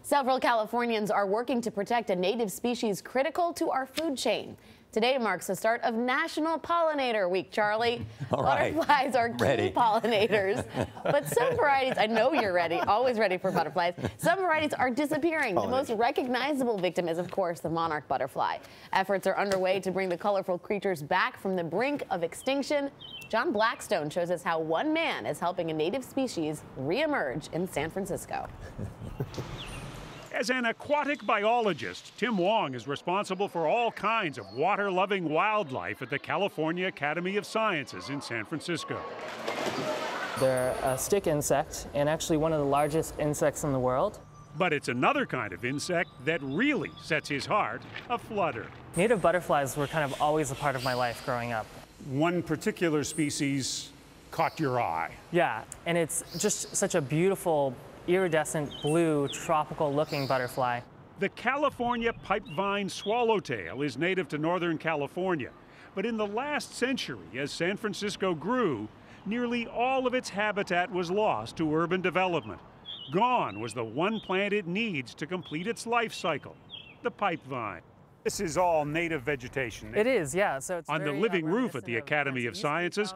Several Californians are working to protect a native species critical to our food chain. Today marks the start of National Pollinator Week, Charlie. All right. Butterflies are key pollinators, but some varieties, I know you're ready, always ready for butterflies. Some varieties are disappearing. The most recognizable victim is, of course, the monarch butterfly. Efforts are underway to bring the colorful creatures back from the brink of extinction. John Blackstone shows us how one man is helping a native species reemerge in San Francisco. As an aquatic biologist, Tim Wong is responsible for all kinds of water-loving wildlife at the California Academy of Sciences in San Francisco. They're a stick insect and actually one of the largest insects in the world. But it's another kind of insect that really sets his heart aflutter. Native butterflies were kind of always a part of my life growing up. One particular species caught your eye. Yeah, and it's just such a beautiful, iridescent blue, tropical-looking butterfly. The California pipevine swallowtail is native to Northern California. But in the last century, as San Francisco grew, nearly all of its habitat was lost to urban development. Gone was the one plant it needs to complete its life cycle, the pipevine. This is all native vegetation. It is, yeah. So it's on the living roof at the Academy of Sciences,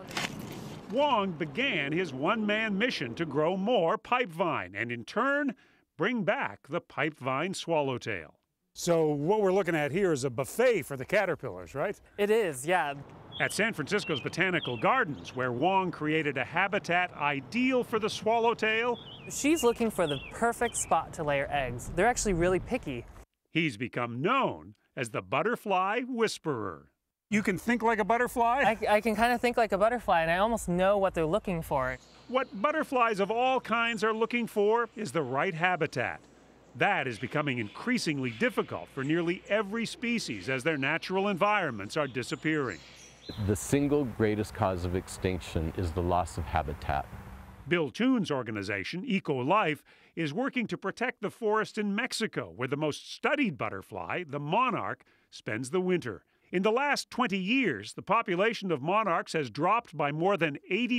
Wong began his one-man mission to grow more pipevine and, in turn, bring back the pipevine swallowtail. So what we're looking at here is a buffet for the caterpillars, right? It is, yeah. At San Francisco's Botanical Gardens, where Wong created a habitat ideal for the swallowtail, she's looking for the perfect spot to lay her eggs. They're actually really picky. He's become known as the butterfly whisperer. You can think like a butterfly? I can kind of think like a butterfly, and I almost know what they're looking for. What butterflies of all kinds are looking for is the right habitat. That is becoming increasingly difficult for nearly every species as their natural environments are disappearing. The single greatest cause of extinction is the loss of habitat. Bill Toon's organization, EcoLife, is working to protect the forest in Mexico, where the most studied butterfly, the monarch, spends the winter. In the last 20 years, the population of monarchs has dropped by more than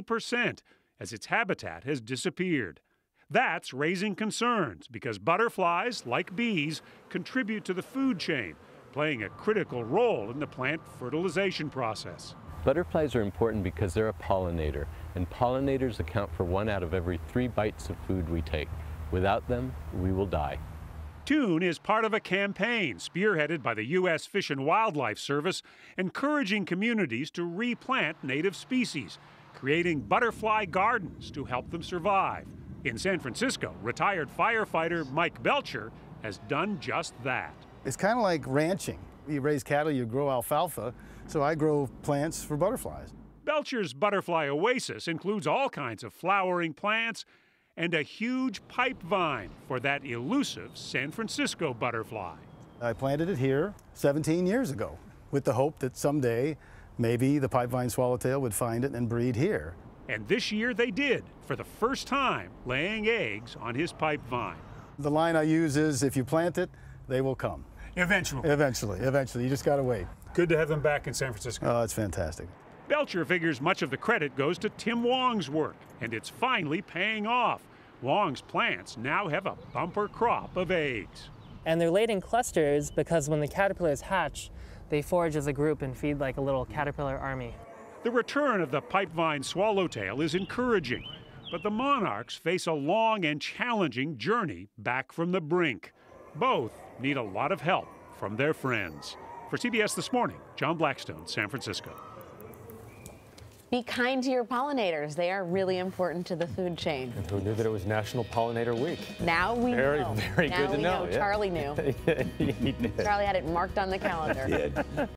80% as its habitat has disappeared. That's raising concerns because butterflies, like bees, contribute to the food chain, playing a critical role in the plant fertilization process. Butterflies are important because they're a pollinator, and pollinators account for 1 out of every 3 bites of food we take. Without them, we will die. Toon is part of a campaign spearheaded by the U.S. Fish and Wildlife Service, encouraging communities to replant native species, creating butterfly gardens to help them survive. In San Francisco, retired firefighter Mike Belcher has done just that. It's kind of like ranching. You raise cattle, you grow alfalfa, so I grow plants for butterflies. Belcher's butterfly oasis includes all kinds of flowering plants and a huge pipevine for that elusive San Francisco butterfly. I planted it here 17 years ago with the hope that someday maybe the pipevine swallowtail would find it and breed here. And this year they did, for the first time, laying eggs on his pipevine. The line I use is, if you plant it, they will come. Eventually. Eventually. You just got to wait. Good to have them back in San Francisco. Oh, it's fantastic. Belcher figures much of the credit goes to Tim Wong's work, and it's finally paying off. Wong's plants now have a bumper crop of eggs. And they're laid in clusters because when the caterpillars hatch, they forage as a group and feed like a little caterpillar army. The return of the pipevine swallowtail is encouraging, but the monarchs face a long and challenging journey back from the brink. Both need a lot of help from their friends. For CBS This Morning, John Blackstone, San Francisco. Be kind to your pollinators. They are really important to the food chain. And who knew that it was National Pollinator Week? Now we know. Very good to know. Charlie knew. He did. Charlie had it marked on the calendar. He did.